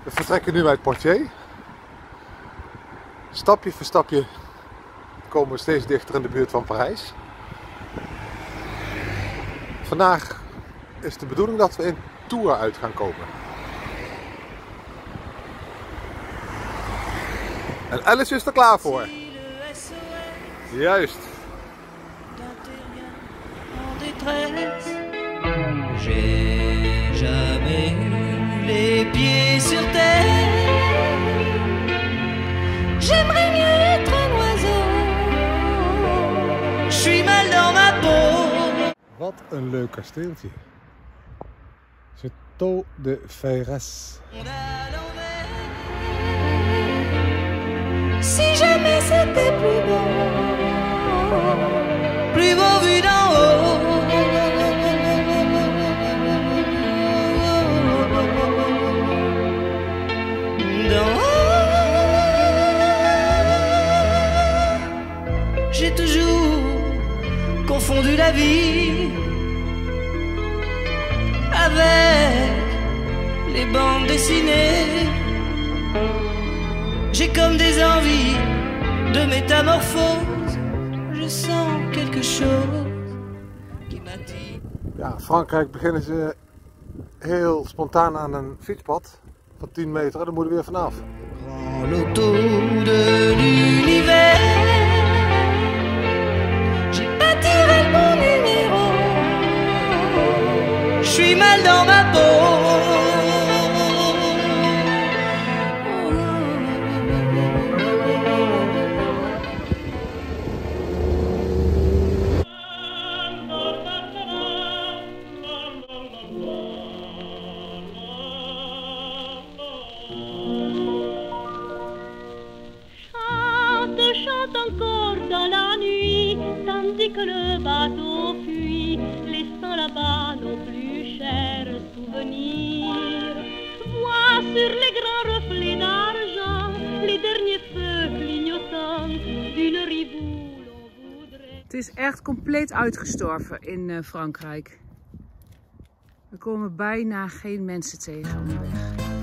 We vertrekken nu uit Poitiers. Stapje voor stapje komen we steeds dichter in de buurt van Parijs. Vandaag is de bedoeling dat we in Tours uit gaan komen. En Alice is er klaar voor. Juist. J'ai jamais eu les pieds sur terre. J'aimerais mieux être un oiseau. Je suis mal dans ma peau. Wat een leuk kasteeltje. Château de Ferrès. Si jamais c'était plus beau vu d'en haut. J'ai toujours confondu la vie avec les bandes dessinées. J'ai comme des envies de métamorphose. Je sens quelque chose qui m'attire. Ja, in Frankrijk beginnen ze heel spontaan aan een fietspad van 10 meter. Daar moeten we weer vanaf. L'auto de l'univers. J'ai pas tiré le bon numéro. Je suis mal dans ma peau. Encore dans la nuit, tandis que le bateau fuit, laissant là-bas nos plus chers souvenirs. Vois sur les grands reflets d'argent les derniers feux clignotants d'une riboule l'on voudrait. Het is echt compleet uitgestorven in Frankrijk. We komen bijna geen mensen tegen onderweg.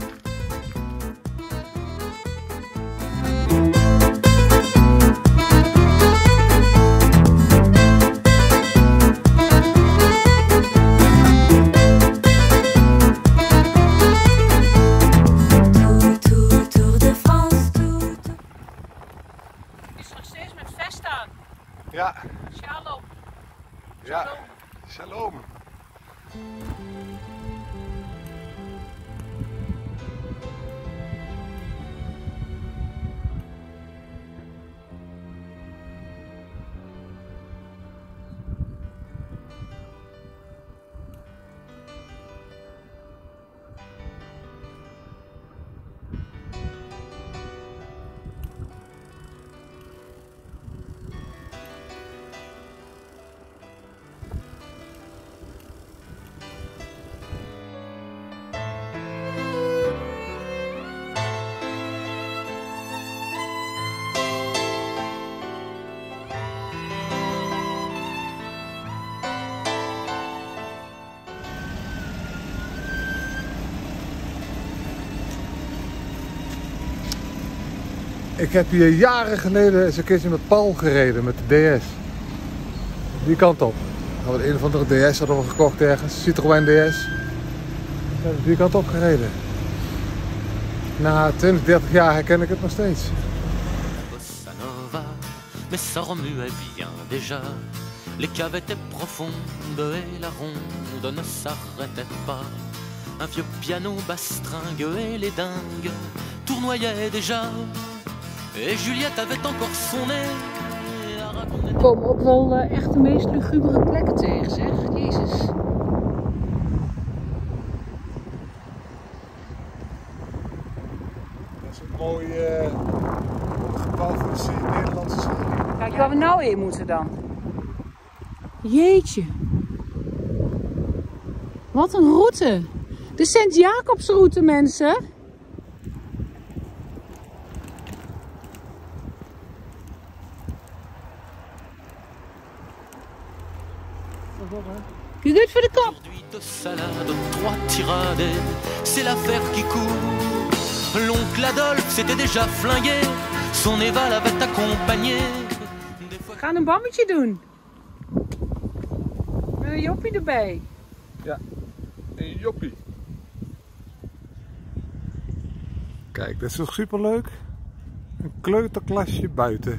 Ja. Shalom. Ja. Shalom. Ik heb hier jaren geleden eens een keertje met Paul gereden, met de DS. Die kant op. Nou, een of andere DS hadden we gekocht ergens, Citroën DS. We hebben die kant op gereden. Na 20, 30 jaar herken ik het nog steeds. Bossa nova, mais ça remuait bien déjà. Les caves étaient profondes et la ronde ne s'arrêtait pas. Un vieux piano bastringue et les dingues tournoyaient déjà. Et Juliette avait encore son nez. We komen ook wel echt de meest lugubere plekken tegen, zeg. Jezus. Dat is een mooi gebouw voor de Nederlandse serie. Kijk waar we nou in moeten dan. Jeetje. Wat een route. De Sint-Jacobsroute, mensen. Good for the cup. Aujourd'hui de salade, 3 tirades, c'est l'affaire qui court. L'oncle Adolphe s'était déjà flingué, son Eva l'avait accompagné. Des fois... We gaan een bammetje doen. Met een joppie erbij. Ja, een joppie. Kijk, dit is toch superleuk? Een kleuterklasje buiten.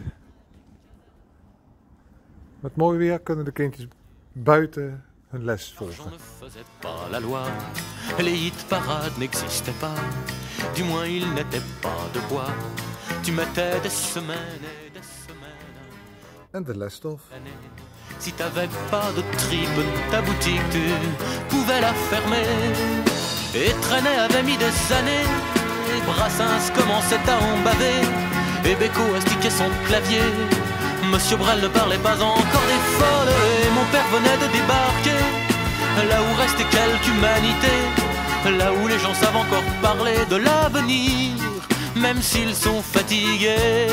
Met mooi weer kunnen de kindjes buiten hun les volgen. Ne faisait pas la loi, les hit parades n'existaient pas, du moins ils n'étaient pas de bois. Tu mettais des semaines et des semaines. En de lesstof. Si t'avais pas de tripe, ta boutique tu pouvais la fermer. Et Trenet avait mis des années, et Brassens commençait à en baver, et Beko astiquait son clavier. Monsieur Brel ne parlait pas encore des folles, et mon père venait de débarquer, là où restait quelque humanité, là où les gens savent encore parler de l'avenir, même s'ils sont fatigués.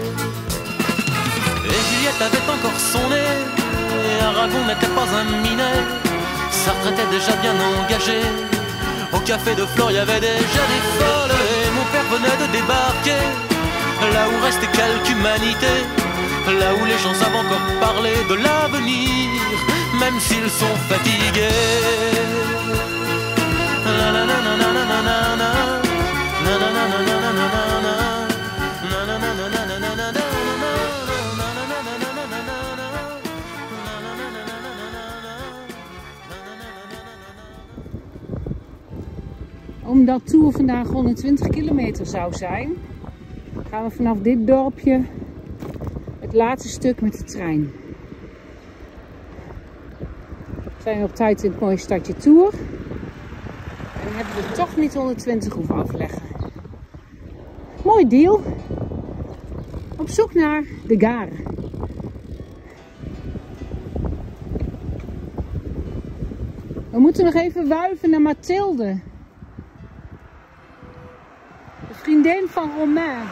Et Juliette avait encore son nez, et Aragon n'était pas un minet, Sartre était déjà bien engagé, au café de Flore il y avait déjà des folles, et mon père venait de débarquer, là où restait quelque humanité, là où les gens savent encore parler de l'avenir, même s'ils sont fatigués. Omdat Tour vandaag 120 kilometer zou zijn, gaan we vanaf dit dorpje het laatste stuk met de trein. We zijn op tijd in het mooie stadje Tours. En dan hebben we toch niet 120 hoeven afleggen. Mooi deal. Op zoek naar de Gare. We moeten nog even wuiven naar Mathilde. De vriendin van Romain.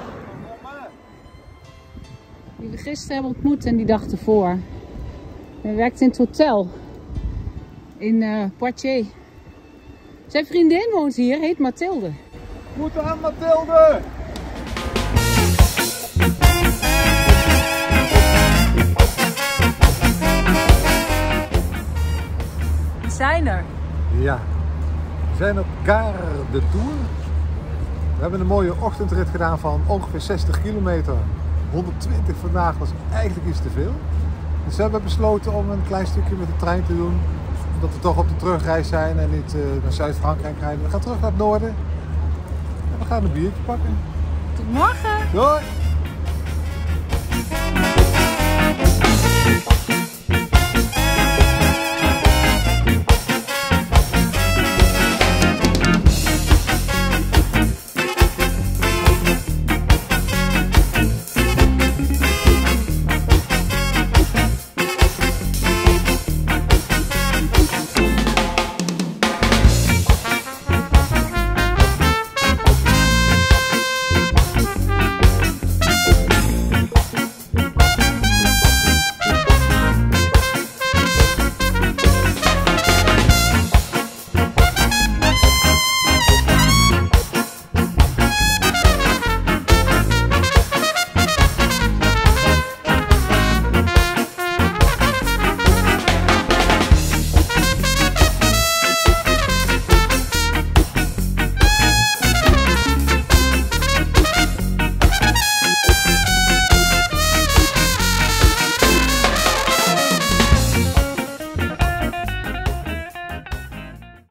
Die we gisteren hebben ontmoet en die dag ervoor. Hij werkt in het hotel. In Poitiers. Zijn vriendin woont hier, heet Mathilde. We moeten aan Mathilde! We zijn er. Ja, we zijn op Gare de Tours. We hebben een mooie ochtendrit gedaan van ongeveer 60 kilometer. 120 vandaag was eigenlijk iets te veel. Dus we hebben besloten om een klein stukje met de trein te doen. Omdat we toch op de terugreis zijn en niet naar Zuid-Frankrijk rijden. We gaan terug naar het noorden. En we gaan een biertje pakken. Tot morgen. Doei!